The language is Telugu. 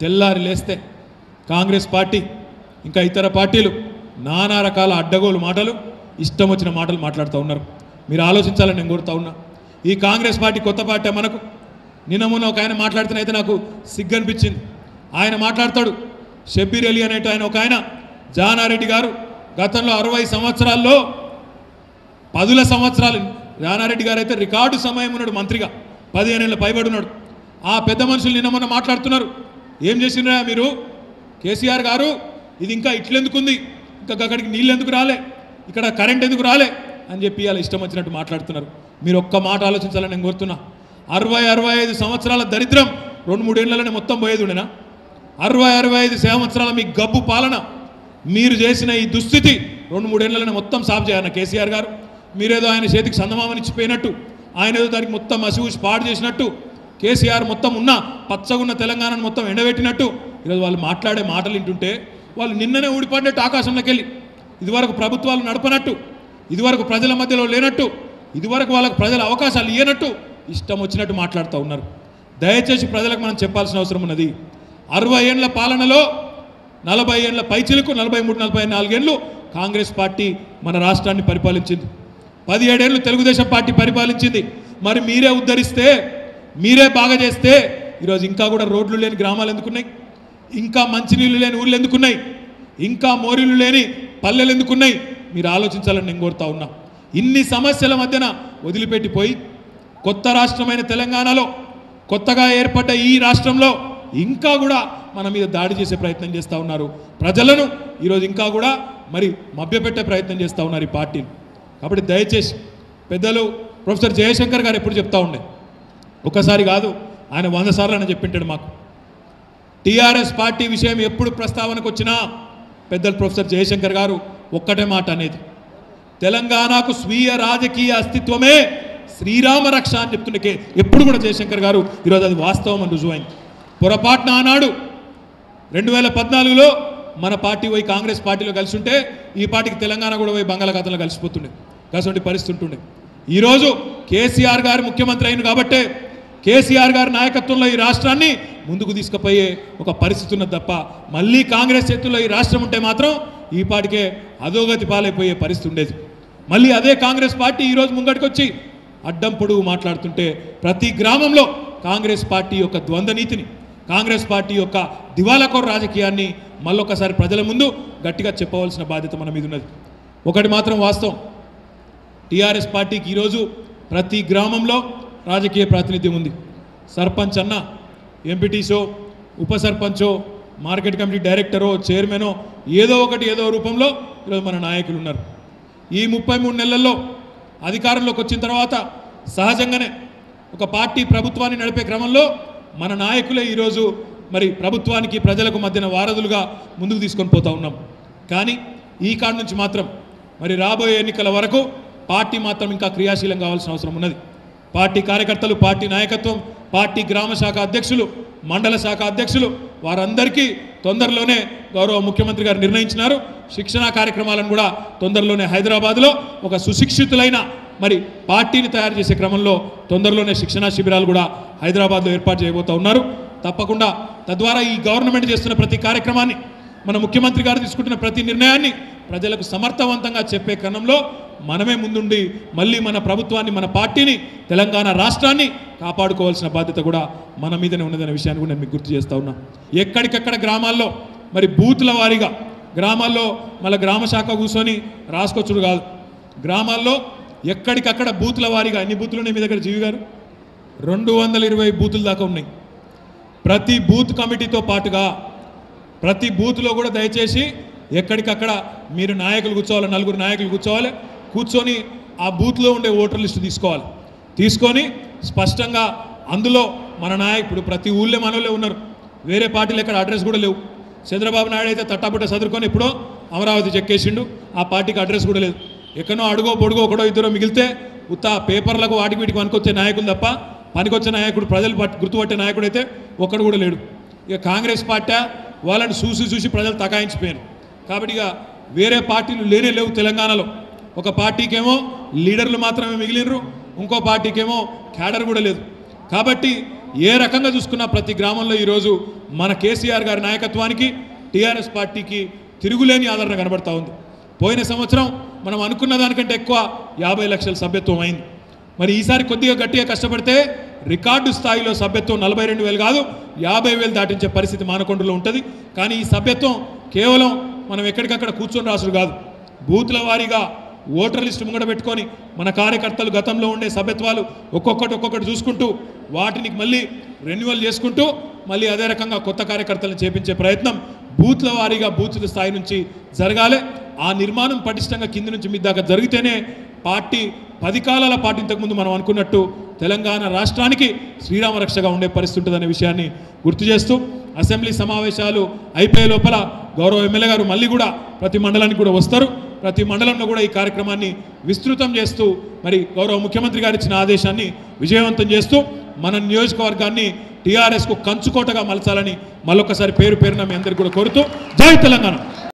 తెల్లారి లేస్తే కాంగ్రెస్ పార్టీ ఇంకా ఇతర పార్టీలు నానా రకాల అడ్డగోలు మాటలు ఇష్టం వచ్చిన మాటలు మాట్లాడుతూ ఉన్నారు. మీరు ఆలోచించాలని నేను కోరుతా ఉన్నా. ఈ కాంగ్రెస్ పార్టీ కొత్త పార్టీ మనకు. నిన్న మొన్న ఒక ఆయన మాట్లాడుతున్నైతే నాకు సిగ్గు అనిపించింది. ఆయన మాట్లాడతాడు, షబ్బీర్ అలీ అనేట ఆయన ఒక ఆయన, జానారెడ్డి గారు గతంలో 60 సంవత్సరాల్లో 10 సంవత్సరాలు జానారెడ్డి గారు అయితే రికార్డు సమయం ఉన్నాడు మంత్రిగా, 15 ఏళ్ళ పైబడి ఉన్నాడు. ఆ పెద్ద మనుషులు నిన్న మొన్న మాట్లాడుతున్నారు, ఏం చేసినా మీరు కేసీఆర్ గారు, ఇది ఇంకా ఇట్లెందుకుంది, ఇంకా అక్కడికి నీళ్ళు ఎందుకు రాలే, ఇక్కడ కరెంట్ ఎందుకు రాలే అని చెప్పి అలా ఇష్టం వచ్చినట్టు మాట్లాడుతున్నారు. మీరు ఒక్క మాట ఆలోచించాలని నేను కోరుతున్నా. 60-65 సంవత్సరాల దరిద్రం 2-3 ఏళ్లలోనే మొత్తం పోయేది ఉండేనా? 60-65 సంవత్సరాల మీ గబ్బు పాలన, మీరు చేసిన ఈ దుస్థితి 2-3 ఏళ్లలోనే మొత్తం సాఫ్ చేయాలన్న కేసీఆర్ గారు. మీరేదో ఆయన చేతికి సందమామనిచ్చిపోయినట్టు, ఆయన ఏదో దానికి మొత్తం మసిగూసి పాడు చేసినట్టు, కేసీఆర్ మొత్తం ఉన్న పచ్చగున్న తెలంగాణను మొత్తం ఎండబెట్టినట్టు ఈరోజు వాళ్ళు మాట్లాడే మాటలు వింటుంటే వాళ్ళు నిన్ననే ఊడిపడినట్టు ఆకాశంలోకి వెళ్ళి, ఇదివరకు ప్రభుత్వాలు నడపనట్టు, ఇదివరకు ప్రజల మధ్యలో లేనట్టు, ఇదివరకు వాళ్ళకు ప్రజల అవకాశాలు ఇవ్వనట్టు ఇష్టం వచ్చినట్టు మాట్లాడుతూ ఉన్నారు. దయచేసి ప్రజలకు మనం చెప్పాల్సిన అవసరం ఉన్నది. 60 ఏళ్ల పాలనలో 40 ఏళ్ల పైచిలకు 43-44 ఏళ్ళు కాంగ్రెస్ పార్టీ మన రాష్ట్రాన్ని పరిపాలించింది. 17 ఏళ్ళు తెలుగుదేశం పార్టీ పరిపాలించింది. మరి మీరే ఉద్ధరిస్తే, మీరే బాగా చేస్తే ఈరోజు ఇంకా కూడా రోడ్లు లేని గ్రామాలు ఎందుకున్నాయి, ఇంకా మంచినీళ్ళు లేని ఊళ్ళు ఎందుకున్నాయి, ఇంకా మోరీలు లేని పల్లెలు ఎందుకున్నాయి? మీరు ఆలోచించాలని నేను కోరుతా ఉన్నా. ఇన్ని సమస్యల మధ్యన వదిలిపెట్టిపోయి కొత్త రాష్ట్రమైన తెలంగాణలో, కొత్తగా ఏర్పడ్డ ఈ రాష్ట్రంలో ఇంకా కూడా మన మీద దాడి చేసే ప్రయత్నం చేస్తూ ఉన్నారు. ప్రజలను ఈరోజు ఇంకా కూడా మరి మభ్యపెట్టే ప్రయత్నం చేస్తూ ఉన్నారు ఈ పార్టీలు. కాబట్టి దయచేసి పెద్దలు ప్రొఫెసర్ జయశంకర్ గారు ఎప్పుడు చెప్తా ఉండే, ఒకసారి కాదు ఆయన 100 సార్లు అని చెప్పింటాడు మాకు. టీఆర్ఎస్ పార్టీ విషయం ఎప్పుడు ప్రస్తావనకు వచ్చినా పెద్దలు ప్రొఫెసర్ జయశంకర్ గారు ఒక్కటే మాట అనేది, తెలంగాణకు స్వీయ రాజకీయ అస్తిత్వమే శ్రీరామ రక్ష అని చెప్తుండే ఎప్పుడు కూడా జయశంకర్ గారు. ఈరోజు అది వాస్తవం అని రుజువైంది. పొరపాటున ఆనాడు 2014లో మన పార్టీ పోయి కాంగ్రెస్ పార్టీలో కలిసి ఉంటే ఈ పార్టీకి తెలంగాణ కూడా పోయి బంగాళాఖాతంలో కలిసిపోతుండే, అటువంటి పరిస్థితి ఉంటుండే. ఈరోజు కేసీఆర్ గారు ముఖ్యమంత్రి అయిన కాబట్టే కేసీఆర్ గారి నాయకత్వంలో ఈ రాష్ట్రాన్ని ముందుకు తీసుకుపోయే ఒక పరిస్థితి ఉన్నది తప్ప, మళ్ళీ కాంగ్రెస్ చేతుల్లో ఈ రాష్ట్రం ఉంటే మాత్రం ఈ పార్టీకే అధోగతి పాలైపోయే పరిస్థితి ఉండేది. మళ్ళీ అదే కాంగ్రెస్ పార్టీ ఈరోజు ముంగటికి వచ్చి అడ్డం పొడుగు మాట్లాడుతుంటే ప్రతి గ్రామంలో కాంగ్రెస్ పార్టీ యొక్క ద్వంద్వ నీతిని, కాంగ్రెస్ పార్టీ యొక్క దివాలాకోరు రాజకీయాన్ని మళ్ళొకసారి ప్రజల ముందు గట్టిగా చెప్పవలసిన బాధ్యత మన మీద ఉన్నది. ఒకటి మాత్రం వాస్తవం, టీఆర్ఎస్ పార్టీకి ఈరోజు ప్రతి గ్రామంలో రాజకీయ ప్రాతినిధ్యం ఉంది. సర్పంచ్ అన్న, ఎంపీటీసో, ఉప సర్పంచో, మార్కెట్ కమిటీ డైరెక్టరో, చైర్మనో ఏదో ఒకటి ఏదో రూపంలో ఈరోజు మన నాయకులు ఉన్నారు. ఈ 33 నెలల్లో అధికారంలోకి వచ్చిన తర్వాత సహజంగానే ఒక పార్టీ ప్రభుత్వాన్ని నడిపే క్రమంలో మన నాయకులే ఈరోజు మరి ప్రభుత్వానికి ప్రజలకు మధ్యన వారధులుగా ముందుకు తీసుకొని పోతూ ఉన్నాం. కానీ ఈ కాడ నుంచి మాత్రం మరి రాబోయే ఎన్నికల వరకు పార్టీ మాత్రం ఇంకా క్రియాశీలం కావాల్సిన అవసరం ఉన్నది. పార్టీ కార్యకర్తలు, పార్టీ నాయకత్వం, పార్టీ గ్రామ శాఖ అధ్యక్షులు, మండల శాఖ అధ్యక్షులు వారందరికీ తొందరలోనే గౌరవ ముఖ్యమంత్రి గారు నిర్ణయించినారు. శిక్షణా కార్యక్రమాలను కూడా తొందరలోనే హైదరాబాద్లో ఒక సుశిక్షితులైన మరి పార్టీని తయారు చేసే క్రమంలో తొందరలోనే శిక్షణా శిబిరాలు కూడా హైదరాబాద్లో ఏర్పాటు చేయబోతూ ఉన్నారు. తప్పకుండా తద్వారా ఈ గవర్నమెంట్ చేస్తున్న ప్రతి కార్యక్రమాన్ని, మన ముఖ్యమంత్రి గారు తీసుకుంటున్న ప్రతి నిర్ణయాన్ని ప్రజలకు సమర్థవంతంగా చెప్పే క్రమంలో మనమే ముందుండి మళ్ళీ మన ప్రభుత్వాన్ని, మన పార్టీని, తెలంగాణ రాష్ట్రాన్ని కాపాడుకోవాల్సిన బాధ్యత కూడా మన మీదనే ఉన్నదనే విషయాన్ని కూడా నేను మీకు గుర్తు చేస్తూ ఉన్నా. ఎక్కడికక్కడ గ్రామాల్లో మరి బూతుల వారీగా, గ్రామాల్లో మళ్ళీ గ్రామ శాఖ కూర్చొని రాసుకొచ్చుడు కాదు, గ్రామాల్లో ఎక్కడికక్కడ బూతుల వారీగా ఎన్ని బూతులు ఉన్నాయి మీ దగ్గర జీవి గారు? 220 బూతుల దాకా ఉన్నాయి. ప్రతి బూత్ కమిటీతో పాటుగా ప్రతి బూత్లో కూడా దయచేసి ఎక్కడికక్కడ మీరు నాయకులు కూర్చోవాలి, 4 నాయకులు కూర్చోవాలి. కూర్చొని ఆ బూత్లో ఉండే ఓటర్ లిస్టు తీసుకోవాలి. తీసుకొని స్పష్టంగా అందులో మన నాయకుడు ప్రతి ఊళ్ళో మనోళ్ళే ఉన్నారు, వేరే పార్టీలు ఎక్కడ అడ్రస్ కూడా లేవు. చంద్రబాబు నాయుడు అయితే తట్టాబుట్ట చదువుకొని ఎప్పుడో అమరావతి చెక్కేసిండు, ఆ పార్టీకి అడ్రస్ కూడా లేదు. ఎక్కడో అడుగో పొడుగో ఒకడో ఇద్దరో మిగిలితే ఉత్త పేపర్లకు వాటికి వీటికి పనికొచ్చే నాయకులు తప్ప పనికొచ్చే నాయకుడు, ప్రజలు గుర్తుపట్టే నాయకుడు అయితే ఒక్కడు కూడా లేడు. ఇక కాంగ్రెస్ పార్టీ వాళ్ళని చూసి ప్రజలు తకాయించిపోయారు. కాబట్టి ఇక వేరే పార్టీలు లేవు తెలంగాణలో. ఒక పార్టీకేమో లీడర్లు మాత్రమే మిగిలినరు, ఇంకో పార్టీకేమో క్యాడర్ కూడా లేదు. కాబట్టి ఏ రకంగా చూసుకున్నా ప్రతి గ్రామంలో ఈరోజు మన కేసీఆర్ గారి నాయకత్వానికి టీఆర్ఎస్ పార్టీకి తిరుగులేని ఆదరణ కనబడతా ఉంది. పోయిన సంవత్సరం మనం అనుకున్న దానికంటే ఎక్కువ 50 లక్షల సభ్యత్వం అయింది. మరి ఈసారి కొద్దిగా గట్టిగా కష్టపడితే రికార్డు స్థాయిలో సభ్యత్వం 42,000 కాదు 50,000 దాటించే పరిస్థితి మానకొండలో ఉంటుంది. కానీ ఈ సభ్యత్వం కేవలం మనం ఎక్కడికక్కడ కూర్చొని రాసుడు కాదు, బూత్ల వారీగా ఓటర్ లిస్టు ముంగడ పెట్టుకొని మన కార్యకర్తలు గతంలో ఉండే సభ్యత్వాలు ఒక్కొక్కటి చూసుకుంటూ వాటిని మళ్ళీ రెన్యువల్ చేసుకుంటూ మళ్ళీ అదే రకంగా కొత్త కార్యకర్తలను చేపించే ప్రయత్నం బూత్ల వారీగా బూత్ల స్థాయి నుంచి జరగాలి. ఆ నిర్మాణం పటిష్టంగా కింది నుంచి మీ దాకా జరిగితేనే పార్టీ 10 కాలాల పార్టీ ఇంతకుముందు మనం అనుకున్నట్టు తెలంగాణ రాష్ట్రానికి శ్రీరామ రక్షగా ఉండే పరిస్థితి ఉంటుందనే విషయాన్ని గుర్తు చేస్తూ అసెంబ్లీ సమావేశాలు అయిపోయే లోపల గౌరవ ఎమ్మెల్యే గారు మళ్ళీ కూడా ప్రతి మండలానికి కూడా వస్తారు. ప్రతి మండలంలో కూడా ఈ కార్యక్రమాన్ని విస్తృతం చేస్తూ మరి గౌరవ ముఖ్యమంత్రి గారు ఇచ్చిన ఆదేశాన్ని విజయవంతం చేస్తూ మన నియోజకవర్గాన్ని టీఆర్ఎస్కు కంచుకోటగా మలచాలని మళ్ళొకసారి పేరున మీ అందరికీ కూడా కోరుతూ జై తెలంగాణ.